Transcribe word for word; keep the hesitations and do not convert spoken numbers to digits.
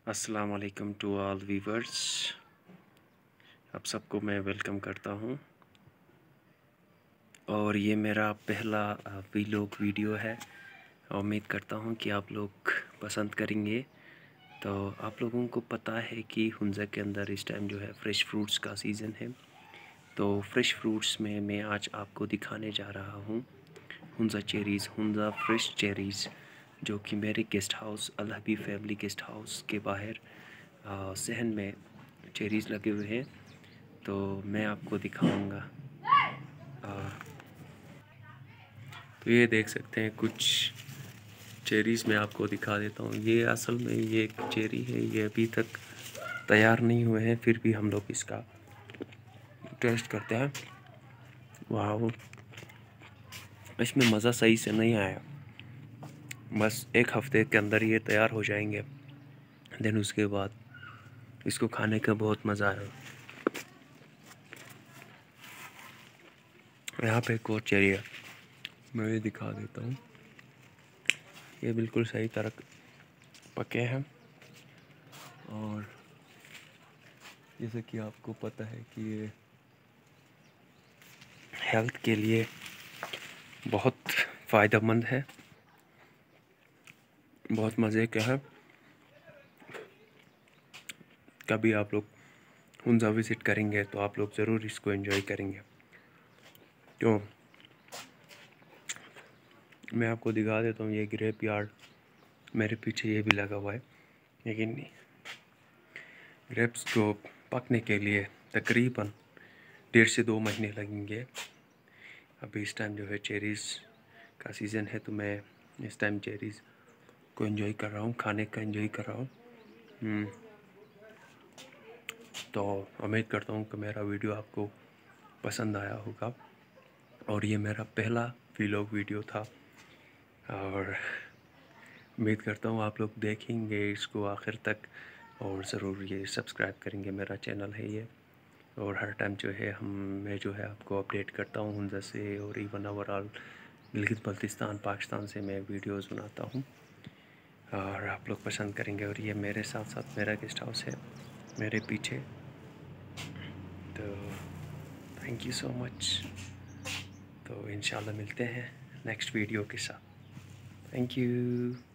अस्सलाम वालेकुम to all viewers. आप सबको मैं वेलकम करता हूं और ये मेरा पहला वीलॉग वीडियो है। उम्मीद करता हूं कि आप लोग पसंद करेंगे। तो आप लोगों को पता है कि हुंज़ा के अंदर इस टाइम जो है फ़्रेश फ्रूट्स का सीज़न है। तो फ़्रेश फ्रूट्स में मैं आज आपको दिखाने जा रहा हूं Hunza cherries, Hunza fresh cherries, जो कि मेरे guest house Al Habib family guest house के बाहर आ, सहन में चेरीज़ लगे हुए हैं। तो मैं आपको दिखाऊंगा। आ, तो ये देख सकते हैं कुछ चेरीज़ मैं आपको दिखा देता हूँ। ये असल में ये एक चेरी है, ये अभी तक तैयार नहीं हुए हैं, फिर भी हम लोग इसका टेस्ट करते हैं। वाह, इसमें मज़ा सही से नहीं आया। बस एक हफ्ते के अंदर ये तैयार हो जाएंगे, देन उसके बाद इसको खाने का बहुत मज़ा आया। यहाँ पे एक और चेरी है, मैं ये दिखा देता हूँ। ये बिल्कुल सही तरह पके हैं और जैसे कि आपको पता है कि ये हेल्थ के लिए बहुत फ़ायदेमंद है, बहुत मज़े का है। कभी आप लोग हुंज़ा विज़िट करेंगे तो आप लोग ज़रूर इसको एंजॉय करेंगे। तो मैं आपको दिखा देता हूँ, ये ग्रेप यार्ड मेरे पीछे ये भी लगा हुआ है। लेकिन ग्रेप्स को पकने के लिए तकरीबन डेढ़ से दो महीने लगेंगे। अभी इस टाइम जो है चेरीज़ का सीज़न है, तो मैं इस टाइम चेरीज़ को एंजॉय कर रहा हूँ, खाने का एंजॉय कर रहा हूँ। तो उम्मीद करता हूँ कि मेरा वीडियो आपको पसंद आया होगा और ये मेरा पहला व्लॉग वीडियो था और उम्मीद करता हूँ आप लोग देखेंगे इसको आखिर तक और ज़रूर ये सब्सक्राइब करेंगे। मेरा चैनल है ये, और हर टाइम जो है हम मैं जो है आपको अपडेट करता हूँ हुंज़ा से, और इवन ओवरऑल गिलगित बल्तिस्तान पाकिस्तान से मैं वीडियोस बनाता हूँ और आप लोग पसंद करेंगे। और ये मेरे साथ साथ मेरा गेस्ट हाउस है मेरे पीछे। तो थैंक यू सो मच। तो इंशाल्लाह मिलते हैं नेक्स्ट वीडियो के साथ। Thank you.